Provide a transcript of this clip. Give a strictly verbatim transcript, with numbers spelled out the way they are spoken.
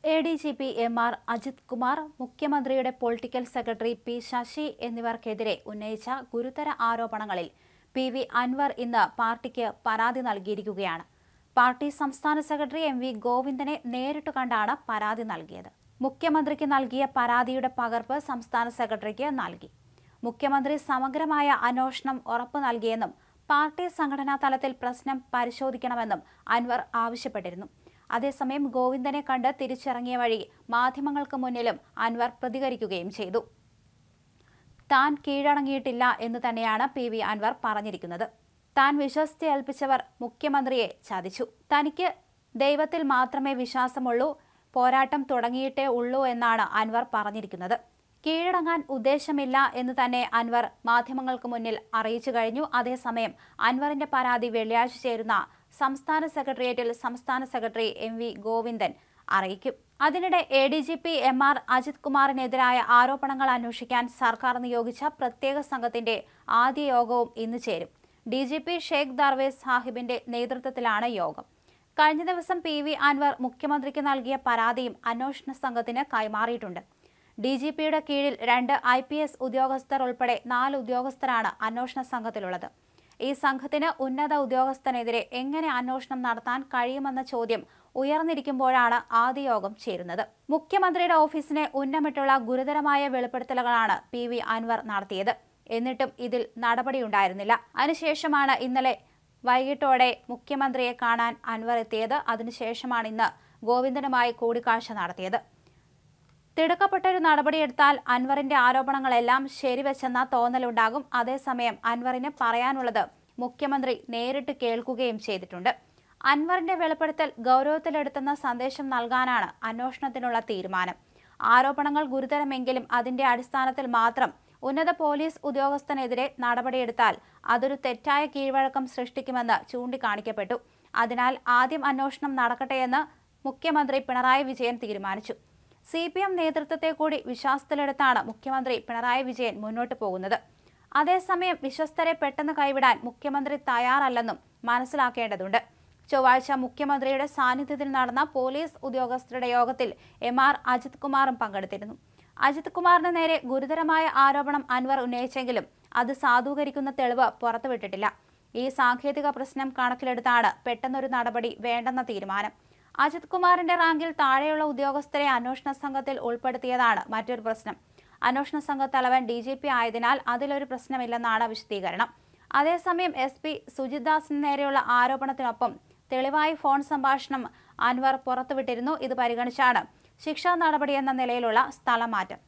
A D G P M R Ajith Kumar, മുഖ്യമന്ത്രിയുടെ political secretary P Sasi എന്നിവർക്കെതിരെ ഉന്നയിച്ച ഗുരുതര ആരോപണങ്ങളിൽ പി വി അൻവർ ഇന്ന് പാർട്ടിക്ക് പരാതി നൽകിയിരിക്കുകയാണ്. പാർട്ടി സംസ്ഥാന സെക്രട്ടറി എം വി ഗോവിന്ദനെ നേരിട്ട് കണ്ടാണ് പരാതി നൽകിയത്. മുഖ്യമന്ത്രിക്ക് നൽകിയ പരാതിയുടെ പകർപ്പ് സംസ്ഥാന സെക്രട്ടറിക്ക് നൽകി. മുഖ്യമന്ത്രി സമഗ്രമായ അന്വേഷണം ഉറപ്പു നൽകിയെന്നും പാർട്ടി സംഘടനാ തലത്തിൽ പ്രശ്നം പരിശോധിക്കണമെന്നും അൻവർ ആവശ്യപ്പെട്ടിരുന്നു. അതേസമയം ഗോവിന്ദനെ കണ്ട് തിരിച്ചിറങ്ങിയ വഴി മാധ്യമങ്ങൾക്ക് മുന്നിലും അൻവർ പ്രതികരിക്കുകയും ചെയ്തു. താൻ കീഴടങ്ങിയിട്ടില്ല എന്ന് തന്നെയാണ് പി വി അൻവർ പറഞ്ഞിരിക്കുന്നത്. താൻ വിശ്വസിച്ച് ഏൽപ്പിച്ചവർ മുഖ്യമന്ത്രിയെ ചതിച്ചു. തനിക്ക് ദൈവത്തിൽ മാത്രമേ വിശ്വാസമുള്ളൂ, പോരാട്ടം തുടങ്ങിയിട്ടേ ഉള്ളൂ എന്നാണ് അൻവർ പറഞ്ഞിരിക്കുന്നത്. കീഴടങ്ങാൻ ഉദ്ദേശമില്ല എന്ന് തന്നെ അൻവർ മാധ്യമങ്ങൾക്ക് മുന്നിൽ അറിയിച്ചു കഴിഞ്ഞു. അതേസമയം അൻവറിന്റെ പരാതി വെള്ളിയാഴ്ച ചേരുന്ന സംസ്ഥാന സെക്രട്ടേറിയറ്റിൽ സംസ്ഥാന സെക്രട്ടറി എം വി ഗോവിന്ദൻ അറിയിക്കും. അതിനിടെ A D G P M R Ajith കുമാറിനെതിരായ ആരോപണങ്ങൾ അന്വേഷിക്കാൻ സർക്കാർ നിയോഗിച്ച പ്രത്യേക സംഘത്തിന്റെ ആദ്യ യോഗവും ഇന്ന് ചേരും. D G P Sheikh Darvesh സാഹിബിന്റെ നേതൃത്വത്തിലാണ് യോഗം. കഴിഞ്ഞ ദിവസം പി വി അൻവർ മുഖ്യമന്ത്രിക്ക് നൽകിയ പരാതിയും അന്വേഷണ സംഘത്തിന് കൈമാറിയിട്ടുണ്ട്. ഡി ജി പിയുടെ കീഴിൽ രണ്ട് ഐ പി എസ് ഉദ്യോഗസ്ഥർ ഉൾപ്പെടെ നാല് ഉദ്യോഗസ്ഥരാണ് അന്വേഷണ സംഘത്തിലുള്ളത്. ഈ സംഘത്തിന് ഉന്നത ഉദ്യോഗസ്ഥനെതിരെ എങ്ങനെ അന്വേഷണം നടത്താൻ കഴിയുമെന്ന ചോദ്യം ഉയർന്നിരിക്കുമ്പോഴാണ് ആദ്യ യോഗം ചേരുന്നത്. മുഖ്യമന്ത്രിയുടെ ഓഫീസിനെ ഉന്നമിട്ടുള്ള ഗുരുതരമായ വെളിപ്പെടുത്തലുകളാണ് പി വി അൻവർ നടത്തിയത്. എന്നിട്ടും ഇതിൽ നടപടിയുണ്ടായിരുന്നില്ല. അതിനുശേഷമാണ് ഇന്നലെ വൈകിട്ടോടെ മുഖ്യമന്ത്രിയെ കാണാൻ അൻവർ എത്തിയത്. അതിനുശേഷമാണ് ഇന്ന് ഗോവിന്ദനുമായി കൂടിക്കാഴ്ച നടത്തിയത്. തിടുക്കപ്പെട്ടൊരു നടപടിയെടുത്താൽ അൻവറിന്റെ ആരോപണങ്ങളെല്ലാം ശരിവെച്ചെന്ന തോന്നലുണ്ടാകും. അതേസമയം അൻവറിന് പറയാനുള്ളത് മുഖ്യമന്ത്രി നേരിട്ട് കേൾക്കുകയും ചെയ്തിട്ടുണ്ട്. അൻവറിന്റെ വെളിപ്പെടുത്തൽ ഗൗരവത്തിലെടുത്തുന്ന സന്ദേശം നൽകാനാണ് അന്വേഷണത്തിനുള്ള തീരുമാനം. ആരോപണങ്ങൾ ഗുരുതരമെങ്കിലും അതിന്റെ അടിസ്ഥാനത്തിൽ മാത്രം ഉന്നത പോലീസ് ഉദ്യോഗസ്ഥനെതിരെ നടപടിയെടുത്താൽ അതൊരു തെറ്റായ കീഴ്വഴക്കം സൃഷ്ടിക്കുമെന്ന് ചൂണ്ടിക്കാണിക്കപ്പെട്ടു. അതിനാൽ ആദ്യം അന്വേഷണം നടക്കട്ടെയെന്ന് മുഖ്യമന്ത്രി പിണറായി വിജയൻ തീരുമാനിച്ചു. സി പി എം നേതൃത്വത്തെ കൂടി വിശ്വാസത്തിലെടുത്താണ് മുഖ്യമന്ത്രി പിണറായി വിജയൻ മുന്നോട്ട് പോകുന്നത്. അതേസമയം വിശ്വസ്തരെ പെട്ടെന്ന് കൈവിടാൻ മുഖ്യമന്ത്രി തയ്യാറല്ലെന്നും മനസ്സിലാക്കേണ്ടതുണ്ട്. ചൊവ്വാഴ്ച മുഖ്യമന്ത്രിയുടെ സാന്നിധ്യത്തിൽ നടന്ന പോലീസ് ഉദ്യോഗസ്ഥരുടെ യോഗത്തിൽ എം ആർ അജിത് കുമാറും പങ്കെടുത്തിരുന്നു. അജിത് കുമാറിന് നേരെ ഗുരുതരമായ ആരോപണം അൻവർ ഉന്നയിച്ചെങ്കിലും അത് സാധൂകരിക്കുന്ന തെളിവ് പുറത്തുവിട്ടിട്ടില്ല. ഈ സാങ്കേതിക പ്രശ്നം കണക്കിലെടുത്താണ് പെട്ടെന്നൊരു നടപടി വേണ്ടെന്ന തീരുമാനം. അജിത് കുമാറിന്റെ റാങ്കിൽ താഴെയുള്ള ഉദ്യോഗസ്ഥരെ അന്വേഷണ സംഘത്തിൽ ഉൾപ്പെടുത്തിയതാണ് മറ്റൊരു പ്രശ്നം. അന്വേഷണ സംഘ തലവൻ ഡി ജി പി ആയതിനാൽ അതിലൊരു പ്രശ്നമില്ലെന്നാണ് വിശദീകരണം. അതേസമയം എസ് പി സുജിത് ദാസിന് നേരെയുള്ള ആരോപണത്തിനൊപ്പം തെളിവായി ഫോൺ സംഭാഷണം അൻവർ പുറത്തുവിട്ടിരുന്നു. ഇത് പരിഗണിച്ചാണ് ശിക്ഷാ നടപടിയെന്ന നിലയിലുള്ള സ്ഥലമാറ്റം.